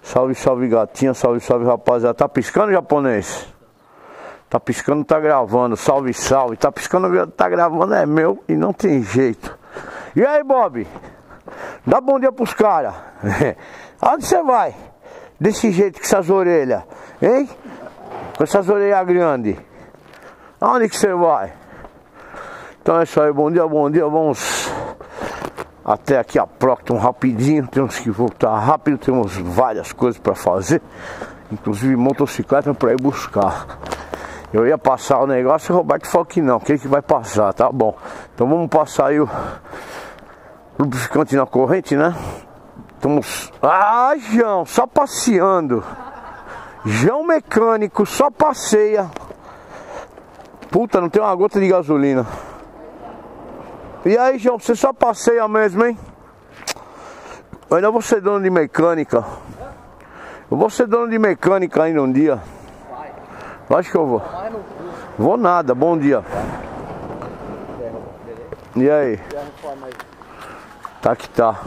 Salve, salve gatinha, salve, salve rapaziada. Tá piscando, japonês? Tá piscando, tá gravando. Salve, salve. Tá piscando, tá gravando, é meu e não tem jeito. E aí, Bob? Dá bom dia pros caras. Aonde você vai? Desse jeito com essas orelhas, hein? Com essas orelhas grandes. Aonde que você vai? Então é isso aí, bom dia, vamos até aqui a Procton rapidinho. Temos que voltar rápido, temos várias coisas para fazer, inclusive motocicleta para ir buscar. Eu ia passar o negócio e o Roberto falou que não, que ele que vai passar, tá bom. Então vamos passar aí o lubrificante na corrente, né? Estamos... Ah, João, só passeando. João mecânico, só passeia. Puta, não tem uma gota de gasolina. E aí, João, você só passeia mesmo, hein? Eu ainda vou ser dono de mecânica. Eu vou ser dono de mecânica ainda um dia. Acho que eu vou. Vou nada, bom dia. E aí? Tá que tá.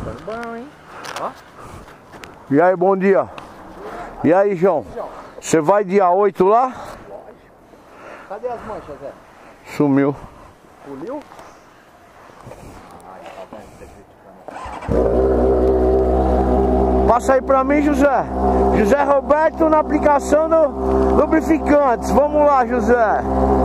E aí, bom dia. E aí, João? Você vai dia 8 lá? Cadê as manchas, Zé? Sumiu. Puliu? Passa aí pra mim, José. José Roberto na aplicação do lubrificantes. Vamos lá, José.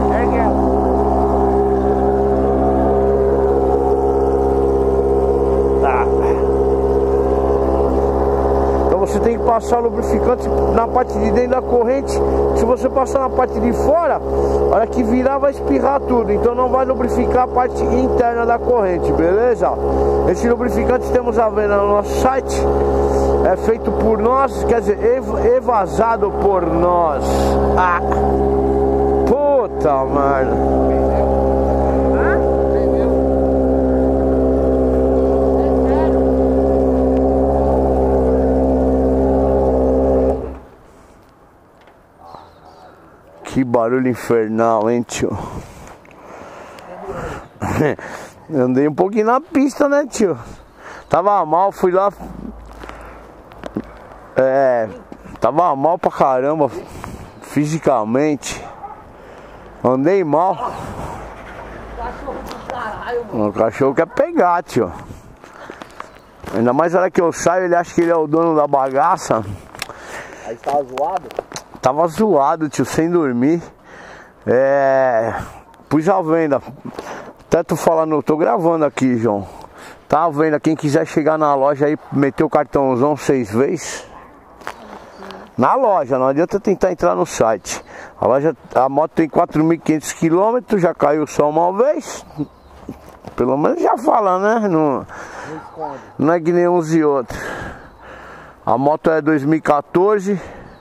Você tem que passar o lubrificante na parte de dentro da corrente. Se você passar na parte de fora, a hora que virar vai espirrar tudo. Então não vai lubrificar a parte interna da corrente, beleza? Esse lubrificante temos à venda no nosso site. É feito por nós, quer dizer, evasado por nós. Ah, puta merda. Que barulho infernal, hein, tio? Andei um pouquinho na pista, né, tio? Tava mal, fui lá. Tava mal pra caramba, fisicamente. Andei mal. O cachorro quer pegar, tio. Ainda mais na hora que eu saio, ele acha que ele é o dono da bagaça. Aí tava zoado? Tava zoado, tio, sem dormir. Pus a venda. Até tu falando, eu tô gravando aqui, João. Tá à venda, quem quiser chegar na loja aí, meter o cartãozão 6 vezes. Na loja, não adianta tentar entrar no site. A moto tem 4.500 km, já caiu só uma vez. Pelo menos já fala, né? Não é que nem uns e outros. A moto é 2014.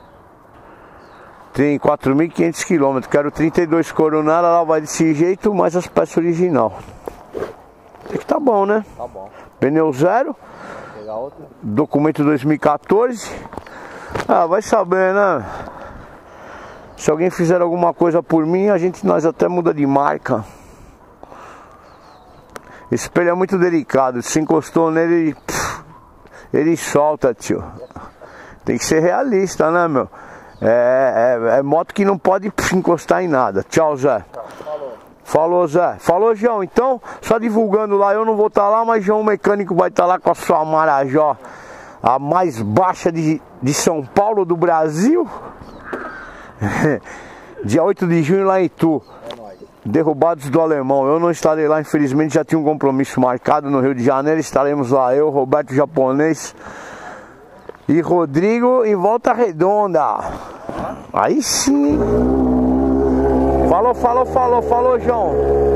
Tem 4.500 km, quero 32 coronária, ela vai desse jeito, mais as peças original. Tem que tá bom, né? Tá bom. Pneu zero. Vou pegar outro. Documento 2014. Ah, vai saber, né? Se alguém fizer alguma coisa por mim, nós até muda de marca. Esse espelho é muito delicado, se encostou nele, ele solta, tio. Tem que ser realista, né, meu? É moto que não pode encostar em nada. Tchau, Zé. Falou, Zé. Falou, João. Então, só divulgando lá, eu não vou estar lá, mas João Mecânico vai estar lá com a sua Marajó, a mais baixa de São Paulo, do Brasil. Dia 8 de junho lá em Itu. Derrubados do Alemão. Eu não estarei lá, infelizmente, já tinha um compromisso marcado no Rio de Janeiro. Estaremos lá, eu, Roberto Japonês e Rodrigo em Volta Redonda. Aí sim. Falou, João.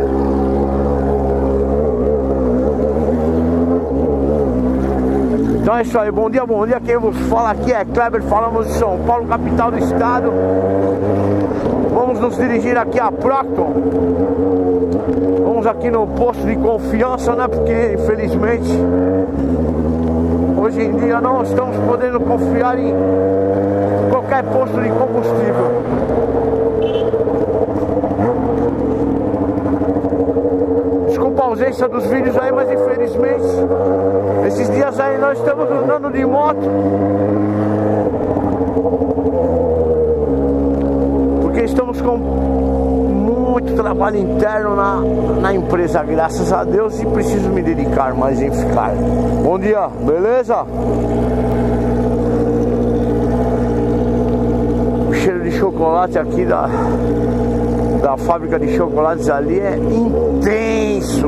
Então é isso aí, bom dia. Quem vos fala aqui é Kleber, falamos de São Paulo, capital do estado. Vamos nos dirigir aqui a Procton. Vamos aqui no posto de confiança, né? Porque infelizmente hoje em dia não estamos podendo confiar em qualquer posto de combustível. Desculpa a ausência dos vídeos aí, mas infelizmente esses dias aí nós estamos andando de moto trabalho interno na empresa, graças a Deus, e preciso me dedicar mais em ficar. Bom dia, beleza? O cheiro de chocolate aqui da fábrica de chocolates ali é intenso.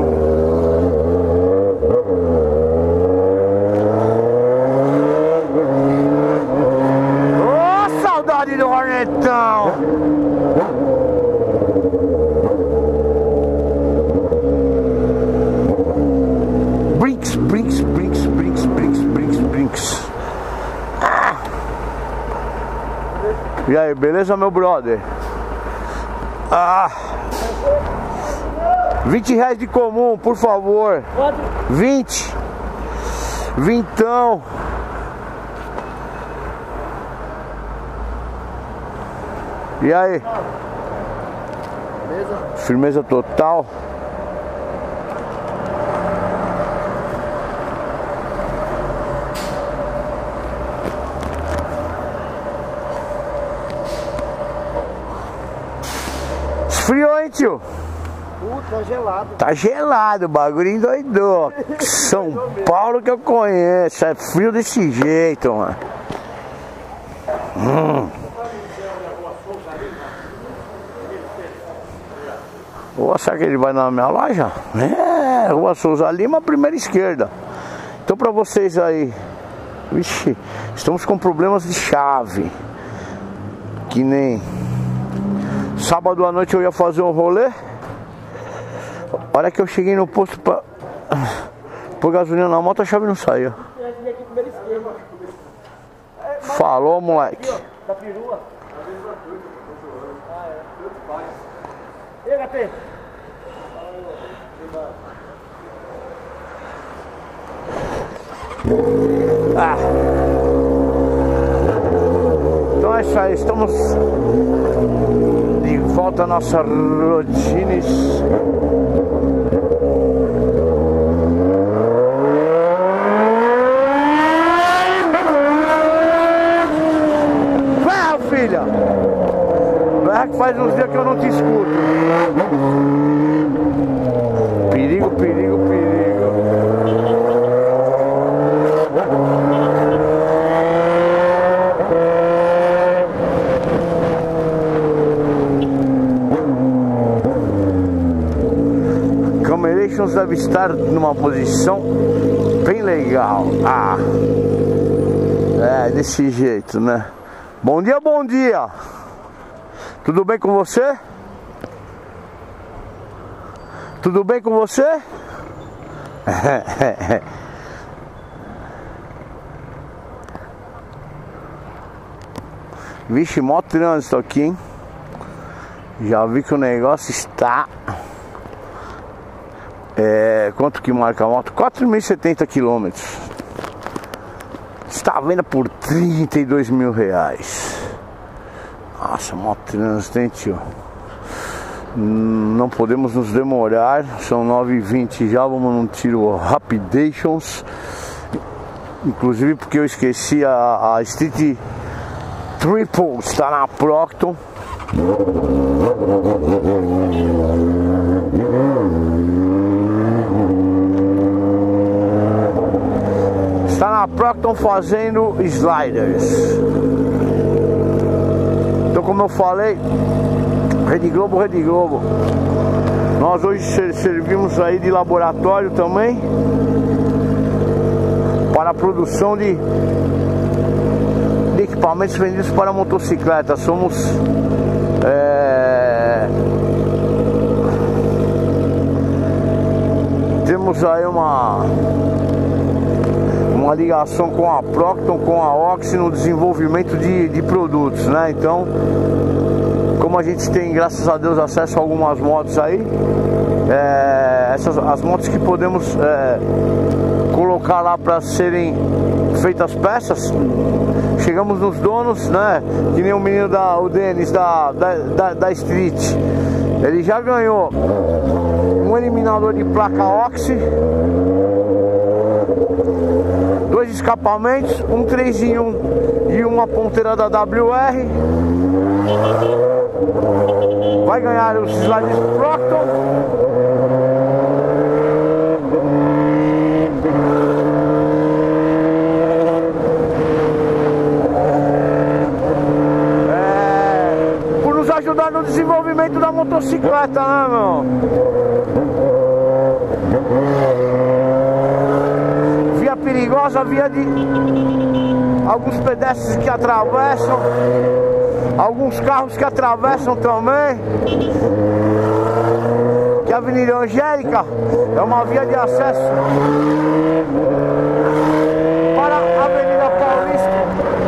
Oh, saudade do Hornetão! Brinks, brinks, brinks, brinks, brinks, brinks, brinks. Ah. E aí, beleza, meu brother? Ah, 20 reais de comum, por favor. 20. Vintão. E aí? Beleza? Firmeza total. Esfriou, hein, tio? Tá gelado. Tá gelado, o bagulho endoidou. São Paulo que eu conheço, é frio desse jeito, mano. Será que ele vai na minha loja? É, Rua Souza Lima, primeira esquerda. Então pra vocês aí, vixe, estamos com problemas de chave. Que nem sábado à noite eu ia fazer um rolê. A hora que eu cheguei no posto pra pôr gasolina na moto, a chave não saía. Falou, moleque. Da perua. E aí, HT? Ah. Então é isso aí, estamos de volta à nossa rotina. Vai, filha! Vai que faz uns dias que eu não te escuto. Perigo, perigo, perigo. Camerations deve estar numa posição bem legal. Ah, é desse jeito, né? Bom dia, bom dia. Tudo bem com você? Tudo bem com você? Vixe, mó trânsito aqui, hein? Já vi que o negócio está... quanto que marca a moto? 4.070 km. Está à venda por 32 mil reais. Nossa, mó trânsito, hein, tio? Não podemos nos demorar. São 9h20 já, vamos num tiro Rapidations. Inclusive porque eu esqueci a Street Triple está na Procton. Está na Procton fazendo sliders. Então, como eu falei, Rede Globo, Rede Globo. Nós hoje servimos aí de laboratório também para a produção de equipamentos vendidos para motocicleta. Somos temos aí uma ligação com a Procton, com a Oxy no desenvolvimento de produtos, né? Então, como a gente tem, graças a Deus, acesso a algumas motos aí, as motos que podemos colocar lá para serem feitas peças, chegamos nos donos, né? Que nem o menino o Denis da Street, ele já ganhou um eliminador de placa Oxy, 2 escapamentos, um 3 em 1 e uma ponteira da WR. vai ganhar os slides Procton. Por nos ajudar no desenvolvimento da motocicleta, né, meu? Via perigosa, via de alguns pedestres que atravessam, alguns carros que atravessam também. Que a Avenida Angélica é uma via de acesso para a Avenida Paulista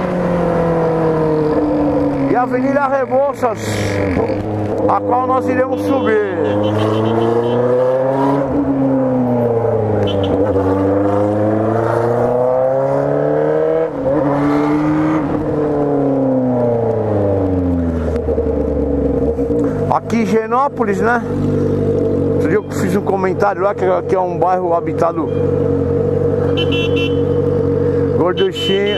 e a Avenida Rebouças, a qual nós iremos subir. Aqui em Genópolis, né? Outro dia eu fiz um comentário lá que aqui é um bairro habitado gorduchinha.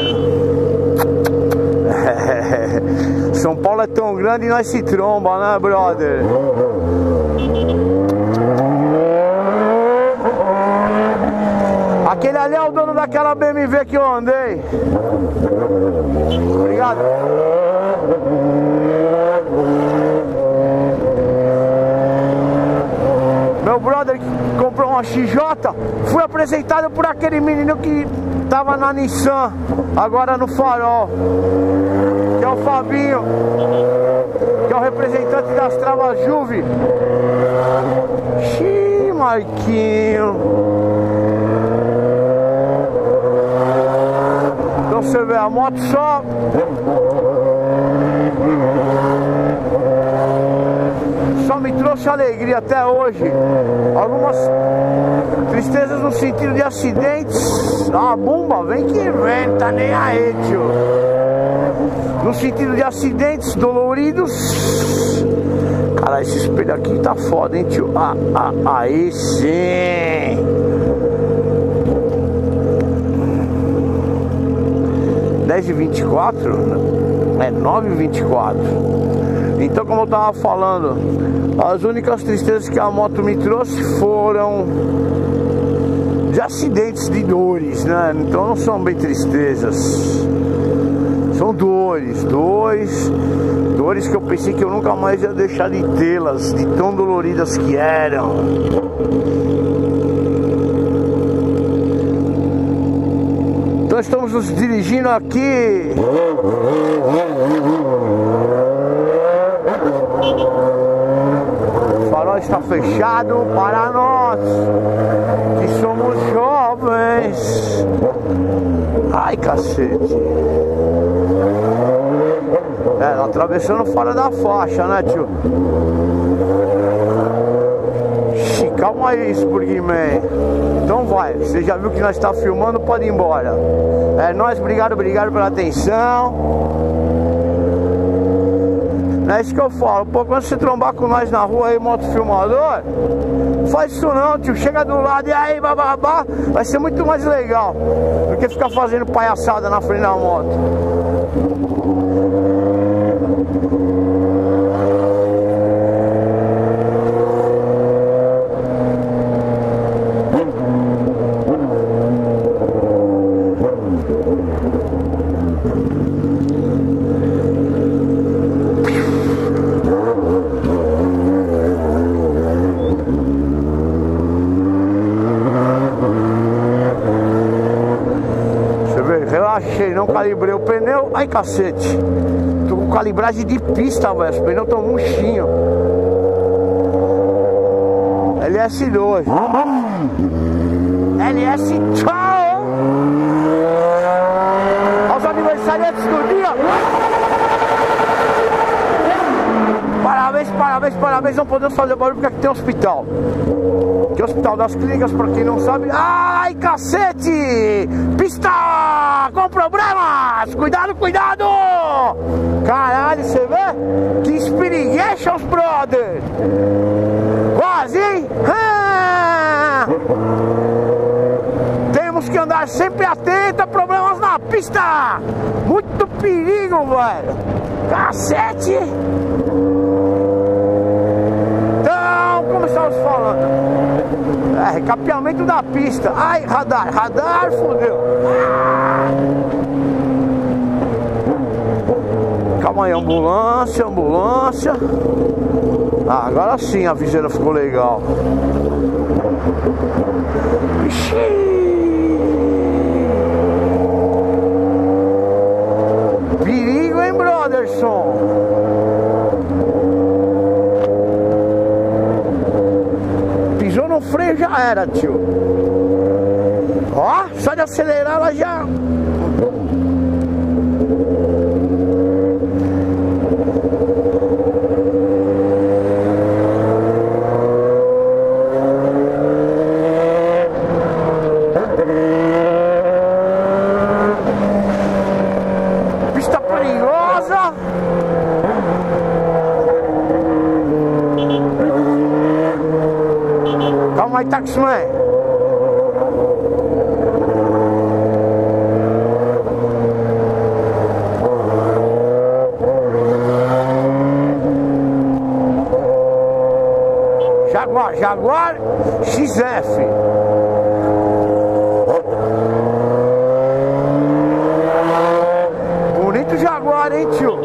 São Paulo é tão grande e nós se tromba, né, brother? Aquele ali é o dono daquela BMW que eu andei. Obrigado. Meu brother que comprou uma XJ, fui apresentado por aquele menino que tava na Nissan, agora no Farol, que é o Fabinho, que é o representante das travas Juve. Xiii, Marquinho. Então você vê, a moto só me trouxe alegria até hoje. Algumas tristezas no sentido de acidentes. Ah, bomba, vem que vem, tá nem aí, tio. No sentido de acidentes doloridos. Cara, esse espelho aqui tá foda, hein, tio. Aí sim. H 24, é 9h24. Então, como eu tava falando, as únicas tristezas que a moto me trouxe foram de acidentes, de dores, né? Então não são bem tristezas, são dores que eu pensei que eu nunca mais ia deixar de tê-las, de tão doloridas que eram. Então estamos nos dirigindo aqui o farol está fechado para nós que somos jovens. Ai, cacete. Atravessando fora da faixa, né, tio? Calma aí, Spurgman. Então vai, você já viu que nós está filmando, pode ir embora. É nóis, obrigado pela atenção. Não é isso que eu falo. Pô, quando você trombar com nós na rua aí, motofilmador, faz isso não, tio. Chega do lado e aí, bababá. Vai ser muito mais legal do que ficar fazendo palhaçada na frente da moto. Relaxei, não calibrei o pneu. Ai, cacete. Tô com calibragem de pista, velho. Os pneus tão murchinhos. LS2. LS, tchau. Aos aniversariantes do dia. Parabéns. Não podemos fazer barulho porque aqui tem hospital. Que é o Hospital das Clínicas, pra quem não sabe. Ai, cacete! Pista com problemas! Cuidado! Caralho, você vê? Que espirigueixas, brother! Quase, hein? Temos que andar sempre atento a problemas na pista! Muito perigo, velho! Cacete! É, recapeamento da pista. Ai, radar, radar, fodeu. Calma aí, ambulância, ambulância. Ah, agora sim a viseira ficou legal. Ixi. Perigo, hein, brotherson? Pisou no freio, já era, tio. Ó, só de acelerar ela já... Pista perigosa. Calma aí, taximan. Jaguar, Jaguar XF. Bonito Jaguar, hein, tio?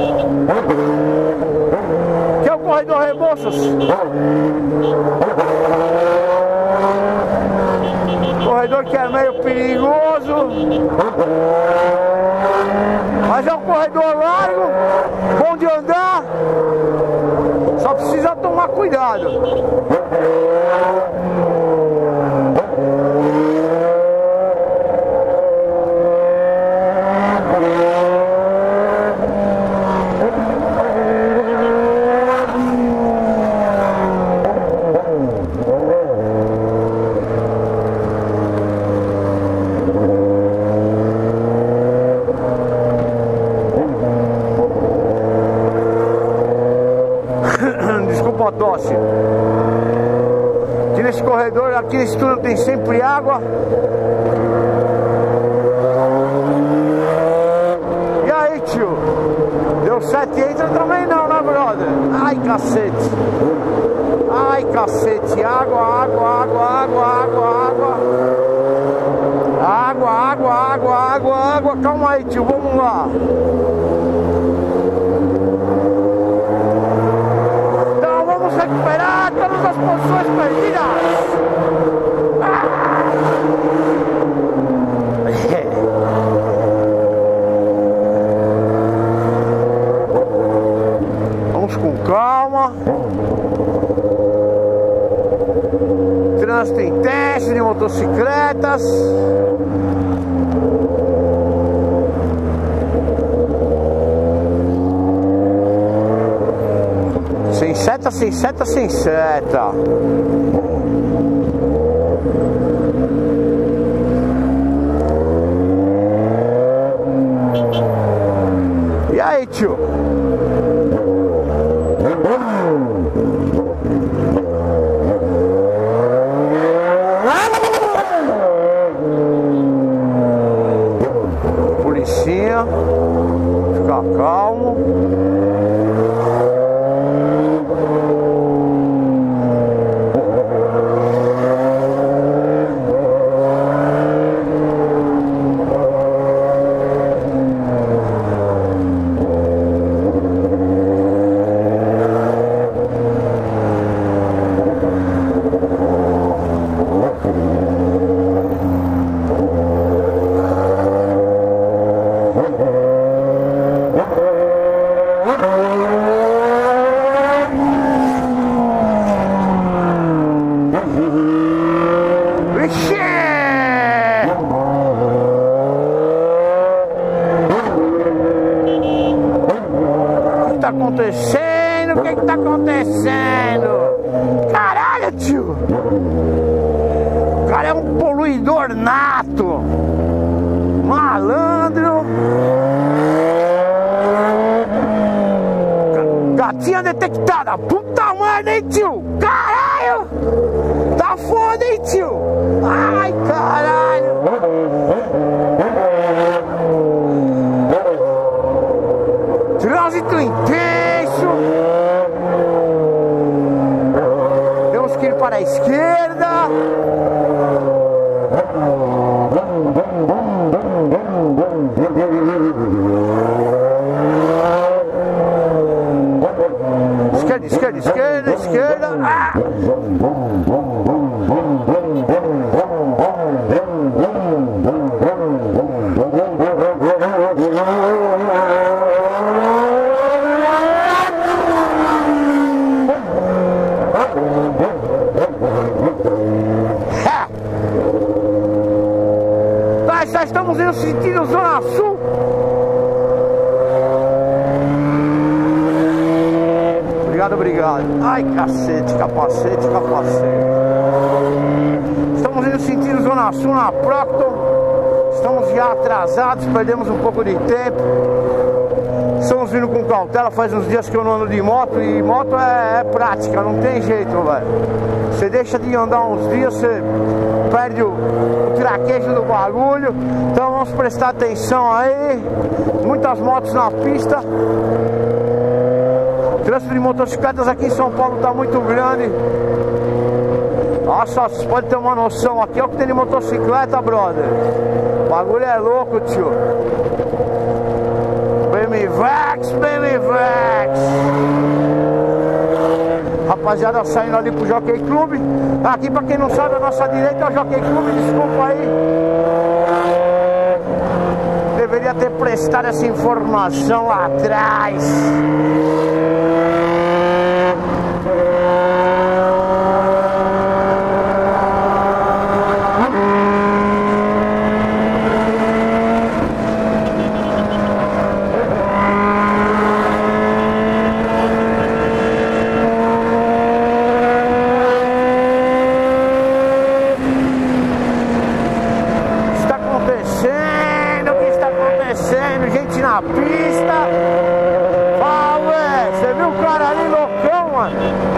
Que é o corredor Rebouças? Corredor que é meio perigoso, mas é um corredor largo, bom de andar. Só precisa tomar cuidado. Desculpa a tosse. Aqui nesse corredor, aqui nesse túnel tem sempre água. E aí, tio? Deu 7 entra também não, né, brother? Ai, cacete. Ai, cacete. Água, água, água, água, água, água. Água, água, água, água, água. Calma aí, tio, vamos lá. Recuperar todas as posições perdidas. Vamos com calma. Trânsito intenso de motocicletas. Sem seta, sem seta, sem seta. E aí, tio? Policinha. Fica calmo. acontecendo? O que tá acontecendo? Caralho, tio! O cara é um poluidor nato, malandro. Gatinha detectada. Puta merda, hein, tio? Caralho! Tá foda, hein, tio? Ai, caralho! Trânsito intenso. Temos que ir para a esquerda. Esquerda, esquerda, esquerda, esquerda. Ah! Já estamos indo sentido Zona Sul. Obrigado, obrigado. Ai, cacete, capacete, capacete. Estamos indo sentido Zona Sul na Procton. Estamos já atrasados, perdemos um pouco de tempo. Estamos vindo com cautela, faz uns dias que eu não ando de moto. E moto é prática, não tem jeito, velho. Você deixa de andar uns dias, você perde o traquejo do bagulho. Então vamos prestar atenção aí. Muitas motos na pista. O trânsito de motocicletas aqui em São Paulo está muito grande. Nossa, você pode ter uma noção. Aqui é o que tem de motocicleta, brother. O bagulho é louco, tio. BMWax, BMWax. Rapaziada saindo ali pro Jockey Club. Aqui, pra quem não sabe, a nossa direita é o Jockey Club. Desculpa aí. Deveria ter prestado essa informação lá atrás. Gente na pista. Ah, ué, você viu o cara ali loucão, mano?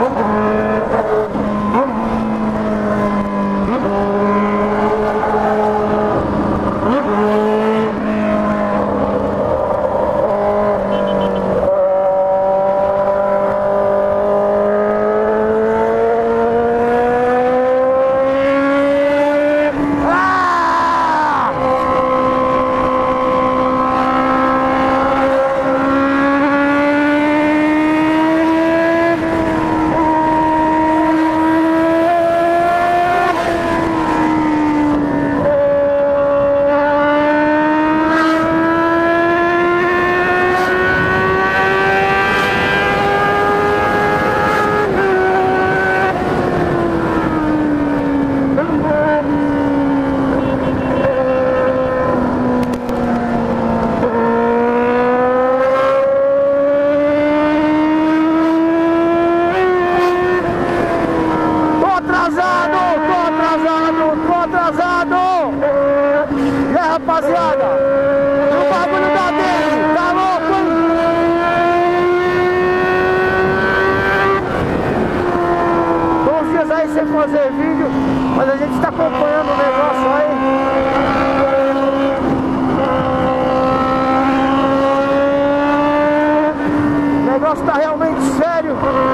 Rapaziada, o bagulho da dele, tá louco, hein? Tô uns dias aí sem fazer vídeo, mas a gente tá acompanhando o negócio aí. O negócio tá realmente sério.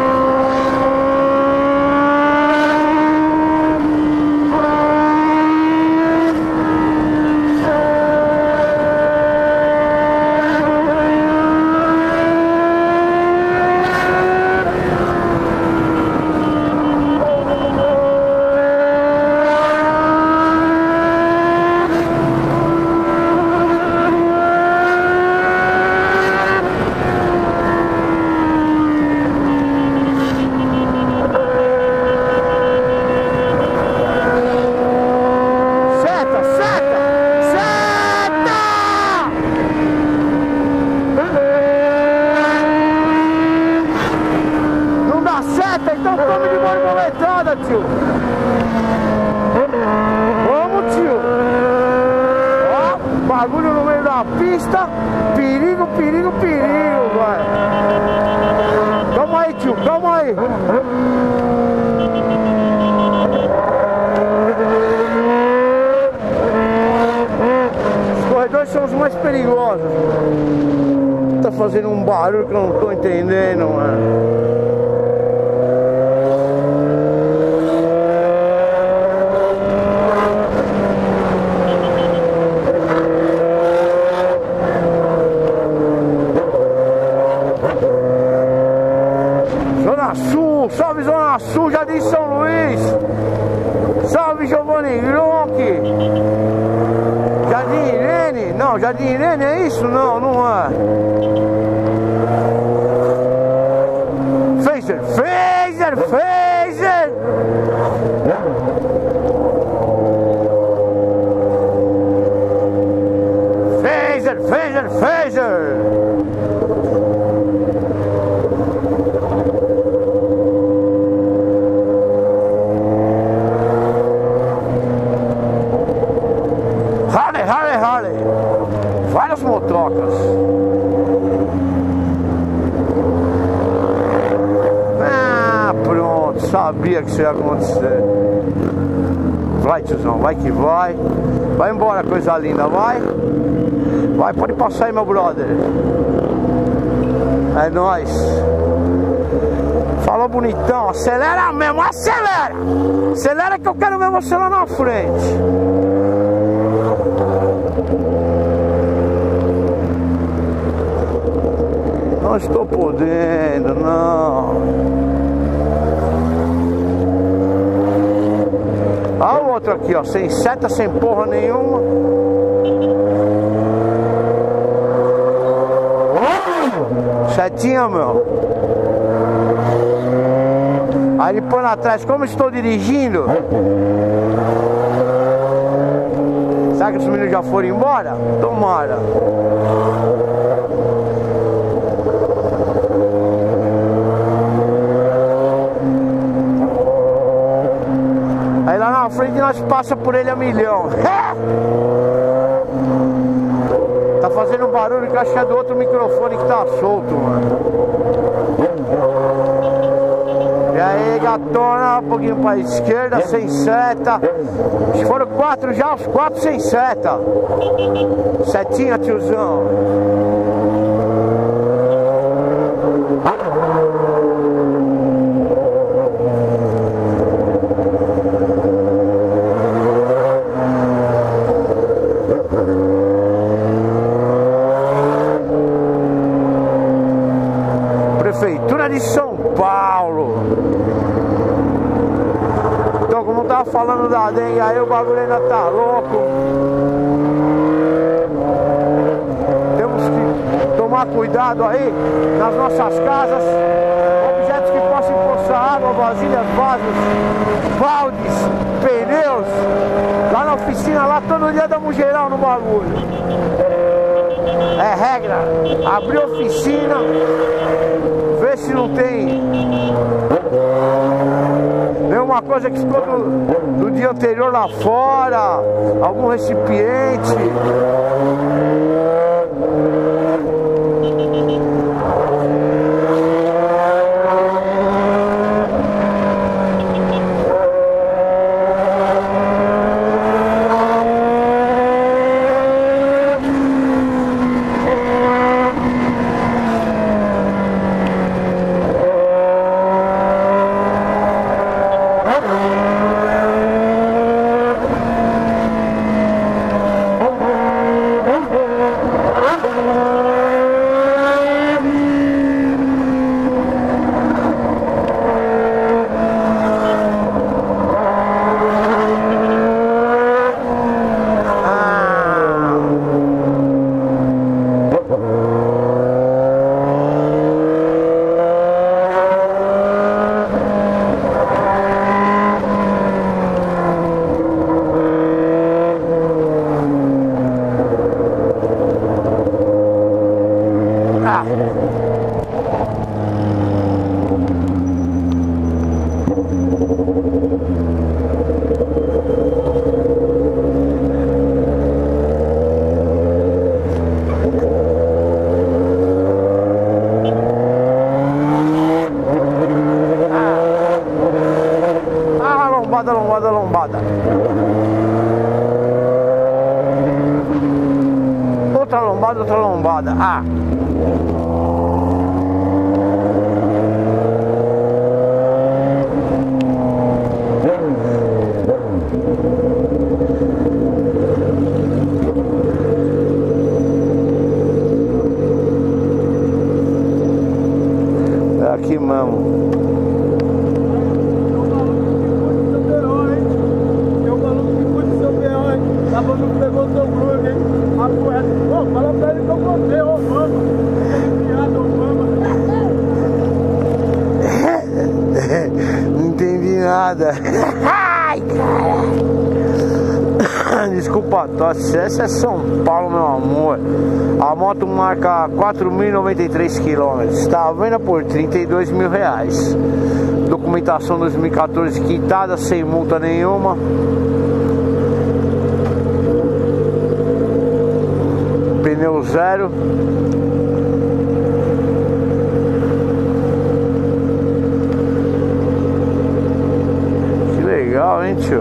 Então tome de borboletada, tio. Vamos, tio. Ó, bagulho no meio da pista. Perigo, perigo, perigo, vai. Calma aí, tio, calma aí. Os corredores são os mais perigosos. Tá fazendo um barulho que eu não tô entendendo, mano. sirene, é isso? Não, não é. Phaser, phaser, phaser. Phaser, phaser, phaser. Harley, várias motocas. Ah, pronto, sabia que isso ia acontecer. Vai, tiozão, vai que vai. Vai embora, coisa linda, vai. Vai, pode passar aí, meu brother. É nóis. Falou bonitão, acelera mesmo, acelera. Acelera que eu quero ver você lá na frente. Não estou podendo, não. Olha o outro aqui, ó, sem seta, sem porra nenhuma. Setinha, meu. Aí ele põe lá atrás, como estou dirigindo. Será que os meninos já foram embora? Tomara. Aí lá na frente nós passa por ele a milhão. Tá fazendo um barulho que acho que é do outro microfone que tá solto, mano. E aí, gatona, um pouquinho pra esquerda, sem seta. Acho que foram 4 já, os 4 sem seta. Setinha, tiozão. Prefeitura de São Paulo. Então, como eu tava falando da dengue, aí o bagulho ainda tá louco. Temos que tomar cuidado aí nas nossas casas. Objetos que possam empoçar água, vasilhas, vasos, baldes, pneus. Lá na oficina, lá todo dia damos geral no bagulho. É regra, abrir oficina, ver se não tem nenhuma coisa que ficou do dia anterior lá fora, algum recipiente. Lombada. Outra lombada. Ah. É aqui mesmo. Não pegou seu groove, hein? A porra. Ô, fala desculpa, essa é São Paulo, meu amor. A moto marca 4.093 km. Está à venda por R$32 mil. Documentação 2014 quitada, sem multa nenhuma. Pneu zero. Que legal, hein, tio?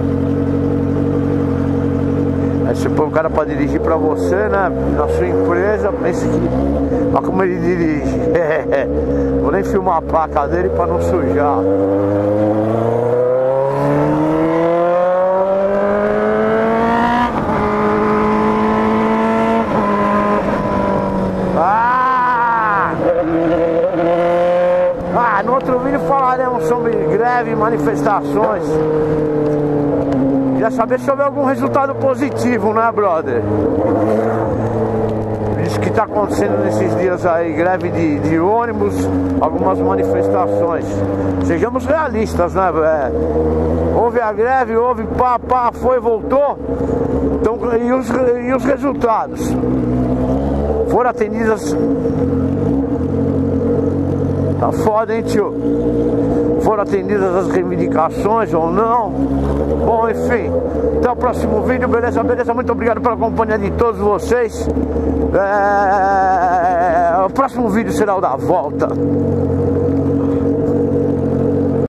Aí você põe o cara pra dirigir pra você, né? Na sua empresa, pensa que... Olha como ele dirige. Vou nem filmar a placa dele pra não sujar. No outro vídeo falaremos sobre greve e manifestações. Queria saber se houve algum resultado positivo, né, brother? Isso que está acontecendo nesses dias aí, greve de ônibus, algumas manifestações. Sejamos realistas, né, velho? Houve a greve, houve pá, foi, voltou. Então, e os resultados? Foram atendidas... Tá foda, hein, tio? Foram atendidas as reivindicações ou não? Bom, enfim, até o próximo vídeo, beleza? Muito obrigado pela companhia de todos vocês. O próximo vídeo será o da volta.